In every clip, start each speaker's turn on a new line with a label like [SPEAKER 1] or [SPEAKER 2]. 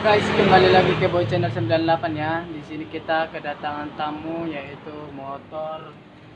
[SPEAKER 1] Guys, kembali lagi ke Boy Channel 98 ya. Di sini kita kedatangan tamu yaitu motor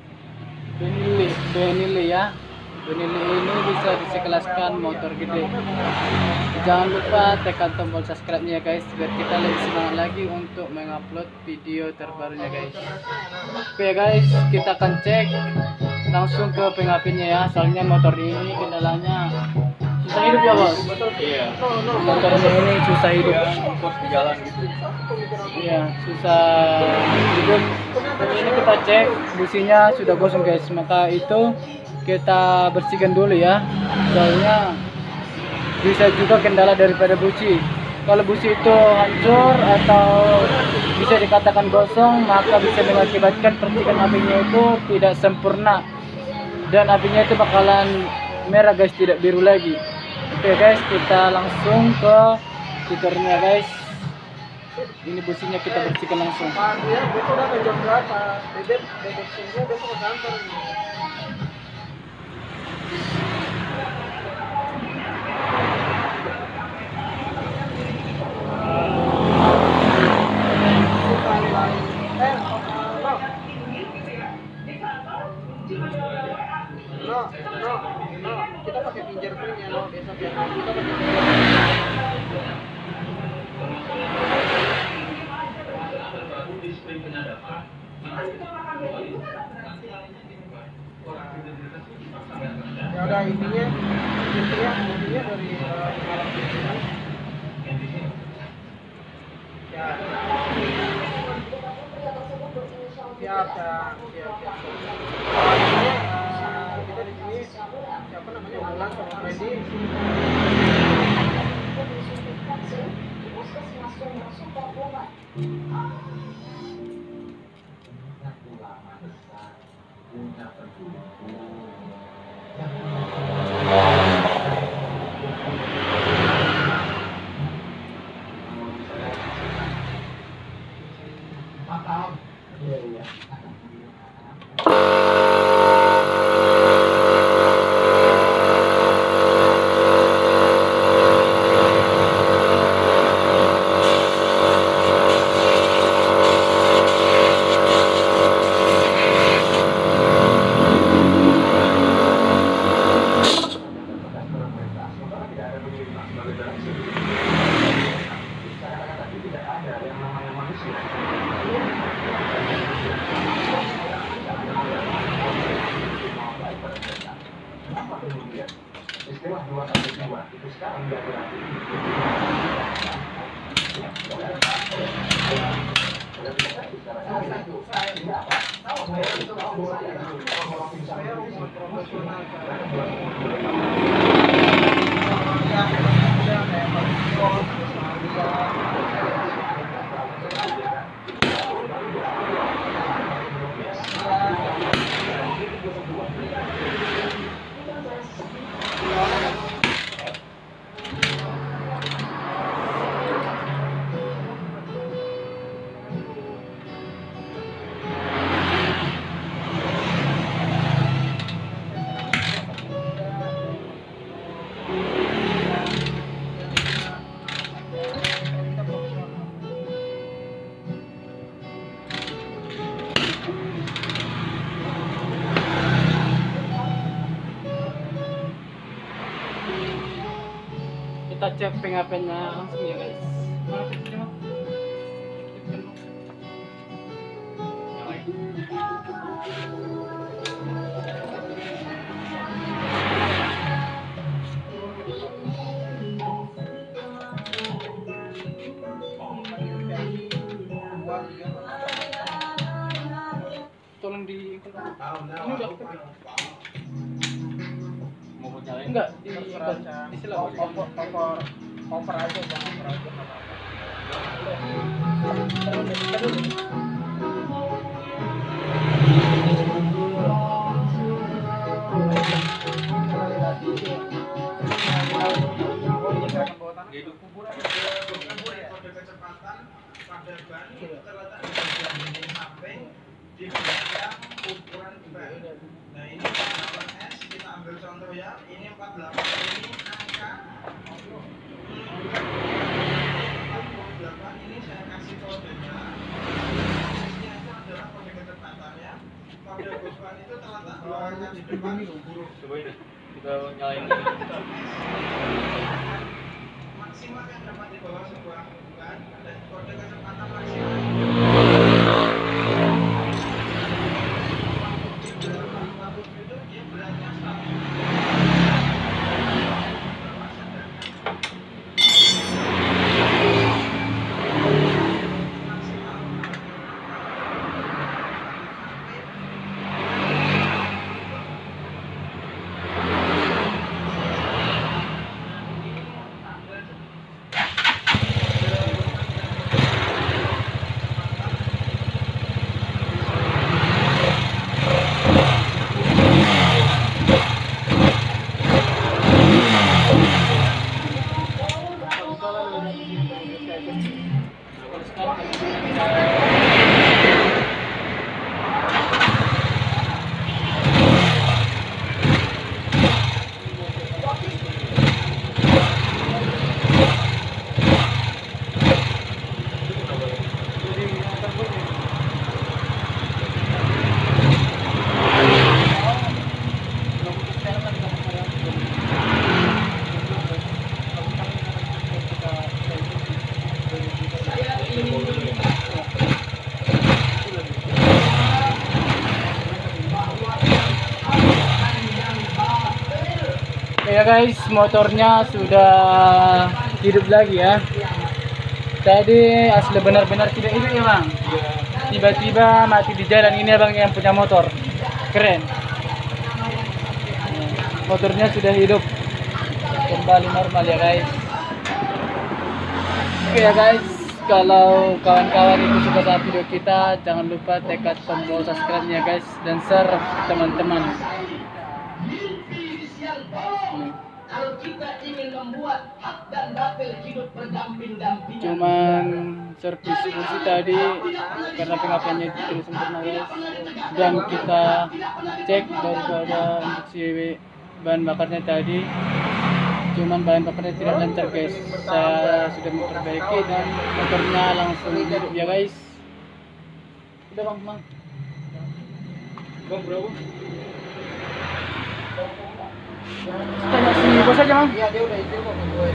[SPEAKER 1] Benelli ya. Benelli ini bisa disekelaskan motor gede. Jangan lupa tekan tombol subscribe-nya ya guys, biar kita lebih semangat lagi untuk mengupload video terbarunya guys. Oke guys, kita akan cek langsung ke pengapinnya ya. Soalnya motor ini kendalanya susah hidup ya bos.
[SPEAKER 2] Iya.
[SPEAKER 1] Motor ini susah hidup.
[SPEAKER 2] Untuk di jalan gitu.
[SPEAKER 1] Iya, susah hidup. Jadi ini kita cek businya sudah gosong guys, maka itu kita bersihkan dulu ya. Soalnya bisa juga kendala daripada busi. Kalau busi itu hancur atau bisa dikatakan gosong, maka bisa mengakibatkan percikan apinya itu tidak sempurna dan apinya itu bakalan merah guys, tidak biru lagi. Oke guys, kita langsung ke fiturnya guys. Ini businya kita bersihkan langsung.
[SPEAKER 3] Dia besok udah jam berapa? Bebek semua besok ke kantor nih. No, kita pakai fingerprint ya lo besok ya. Kita pakai ya udah intinya dari malam ini ya siap. Kita di sini siapa namanya Bulan sama Freddy.
[SPEAKER 4] Istilah 2 itu sekarang udah berarti
[SPEAKER 1] Kita cek pengapiannya langsung ya guys. Tolong di ini udah
[SPEAKER 2] Mau nyalain?
[SPEAKER 1] enggak di sela
[SPEAKER 3] cover aja bang, cover aja nggak
[SPEAKER 2] Hidup kuburan.
[SPEAKER 3] Kode kecepatan pada ban terletak di bagian dinding samping di belakang ukuran ban. Nah ini 48S, kita ambil contoh ya. Ini 48, ini angka
[SPEAKER 2] buat nyalain ini.
[SPEAKER 3] Maksimal yang dapat dibawa sebuah ban dan kode kecepatan maksimal. Itu dia beratnya 100.
[SPEAKER 1] Ya guys, motornya sudah hidup lagi ya. Tadi asli benar-benar tidak hidup ya bang. Tiba-tiba mati di jalan. Ini abang yang punya motor. Keren. Motornya sudah hidup kembali normal ya guys. Oke ya guys, kalau kawan-kawan itu suka sama video kita, jangan lupa tekan tombol subscribe nya guys dan share teman-teman.
[SPEAKER 5] Kalau kita ingin membuat hak dan batil hidup berdamping-dampingan.
[SPEAKER 1] Cuman servis kursi tadi karena pengapiannya itu tidak sempurna guys, dan kita cek daripada untuk si bahan bakarnya tadi, cuman bahan bakarnya tidak lancar guys. Saya sudah memperbaiki dan motornya langsung hidup ya guys. Udah bang.
[SPEAKER 2] Bang, berapa?
[SPEAKER 1] Tanya si bos aja bang.
[SPEAKER 5] Ya dia udah izin kok.